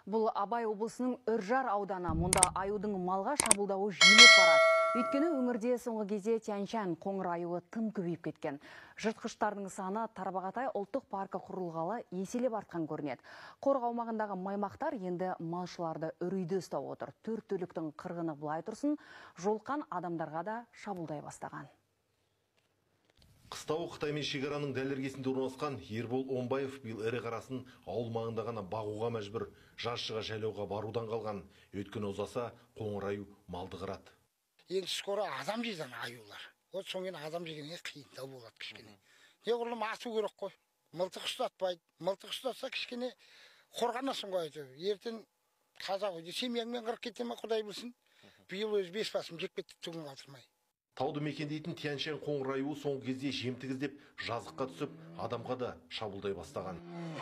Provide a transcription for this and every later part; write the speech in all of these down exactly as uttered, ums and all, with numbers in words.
Бұл Абай облысының Үржар ауданы. Мұнда аюдың малға шабуылдауы жиілеп барады. Өйткені өңірде соңғы кезде Тянь-Шань қоңыр аюы тым көбейіп кеткен. Жыртқыштардың саны Тарбағатай ұлттық паркі құрылғалы еселеп артқан көрінеді. Қорық аумағындағы маймақтар енді малшыларды үрейде ұстап отыр. Төрт түліктің қырғыны былай тұрсын, жолқан адамдарға да шабуылдай бастаған. Қыстауы Қытаймен шекараның дәл іргесінде орналасқан Ербол Омбаев биыл ірі қарасын ауыл маңында ғана бағуға мәжбүр, жаршыға жайлауға барудан қалған. Өйткені ұзаса қоңыр аю малды қырады. Енді скоро адам жейді аюлар. Ол соңын адам жегенге қиындау болады кішкене. Неғұрлым ату керек қой. Мылтық ұстатпайды. Мылтық ұстатса кішкене қорғанасың ғой әйтеуір. Ертең таза ғой. Семьяңмен қырып кете ме Құдай білсін. Биыл өз бес басым жеп кетті түгін қалдырмай. Тауды мекендейтін Тянь-Шань қоңыр аюы соңғы кезде жемтік іздеп жазыққа түсіп, адамға да шабуылдай бастаған.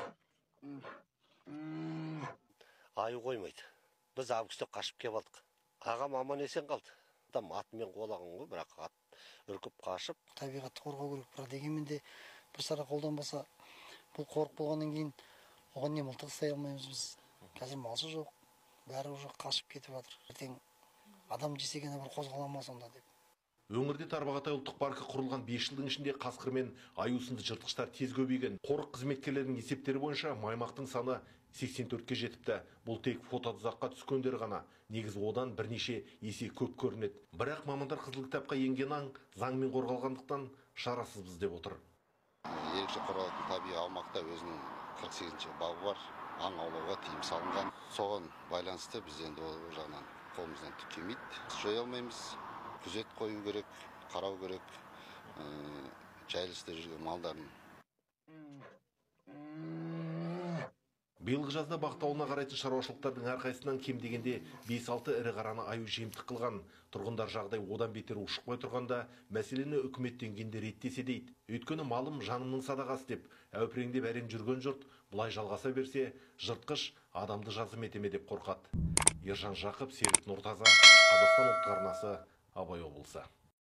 Аю қоймайды. Біз августта қашып кеп алдық. Ағам аман есен қалды. Адам атымен қолаған ғой, бірақ ат үркіп қашып. Табиғатты қорғау керек, бірақ дегенмен де бір сара қолданбаса, бұл қорық болғаннан кейін оған не мылтық ұстай алмаймыз біз. Қазір малшы жоқ, бәрі уже қашып кетіп жатыр. Ертең адам жесегені бір қозғалама сонда деп. Өңірде Тарбағатай ұлттық паркі құрылған бес жылдың ішінде қасқыр мен аю сынды жыртқыштар тез көбейген. Қорық қызметкерлерінің есептері бойынша маймақтың саны сексен төртке жетіпті. Бұл тек фототұзаққа түскендер ғана. Негізі одан бірнеше есе көп көрінеді. Бірақ мамандар қызыл кітапқа енген аң заңмен қорғалғандықтан шарасызбыз деп отыр. Ерекше қорғалатын табиғи аумақта өзінің қырық сегізінші бабы бар. Аң аулауға тыйым салынған. Соған байланысты біз енді ол жағынан қолымыздан түк келмейді. Жоя алмаймыз. Күзет қою керек, қарау керек, жайылыста жүрген малдарын. Биылғы жазда бақтауына қарайтын шаруашылықтардың әрқайсынан кем дегенде бес алты ірі қараны аю жемтік қылған. Тұрғындар жағдай одан бетер ушықпай тұрғанда мәселені үкімет деңгейінде реттесе дейді. Өйткені малым жанымның садағасы деп, әупіреңдеп әрең жүрген жұрт бұлай жалғаса берсе, жыртқыш адамды жазым етеме деп қорқады. Ержан Жақып, Серік Нұртаза, Қазақстан ұлттық арнасы, Абай облысы.